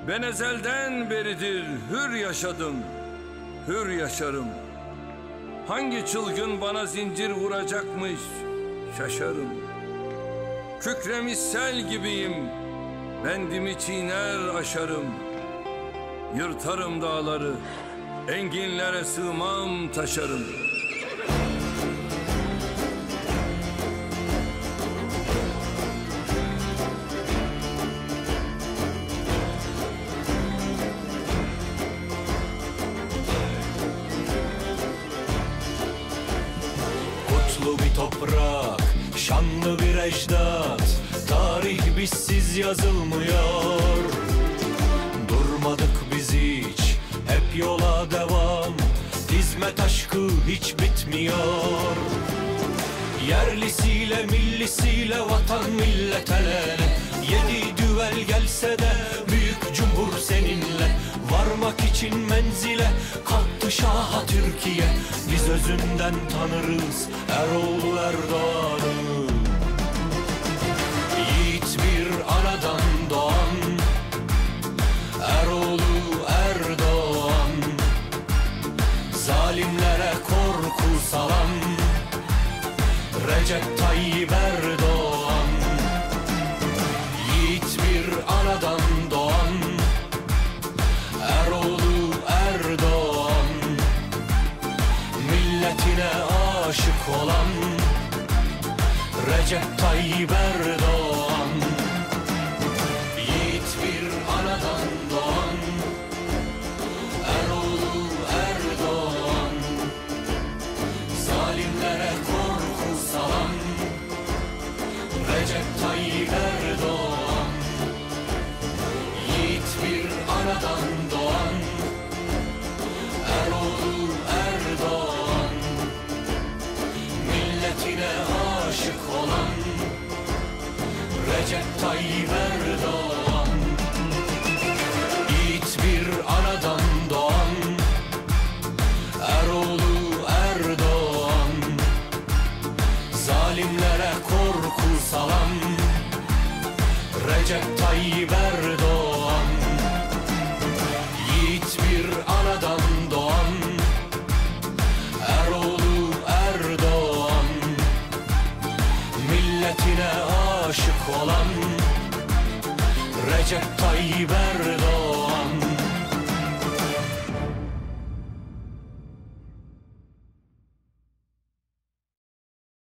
Ben ezelden beridir hür yaşadım, hür yaşarım. Hangi çılgın bana zincir vuracakmış, şaşarım. Kükremiş sel gibiyim, bendimi çiğner aşarım. Yırtarım dağları, enginlere sığmam taşarım. Kutlu bir toprak, şanlı bir ecdat, tarih bizsiz yazılmıyor. Durmadık biz hiç, hep yola devam, hizmet aşkı hiç bitmiyor. Yerlisiyle millisiyle vatan millet el ele, 7 düvel gelse de büyük cumhur seninle. Varmak için menzile kalktı şaha Türkiye, biz özünden tanırız Erol Erdoğan'ı. Yiğit bir anadan doğan Erol'u Erdoğan, zalimlere korku salan Recep Tayyip Erdoğan. Yiğit bir anadan doğan Erol'u Erdoğan, milletine aşık olan Recep Tayyip Erdoğan. Yiğit bir anadan doğan Erol'u Erdoğan, zalimlere korku salan Recep Tayyip Erdoğan. Yiğit bir anadan doğan Erol'u Erdoğan, milletine aşık olan Recep Tayyip Erdoğan. Yiğit bir anadan doğan Erol'u Erdoğan, zalimlere korku salan Recep Tayyip Erdoğan. Yiğit bir anadan doğan Erol'u Erdoğan, milletine aşık olan Recep Tayyip Erdoğan.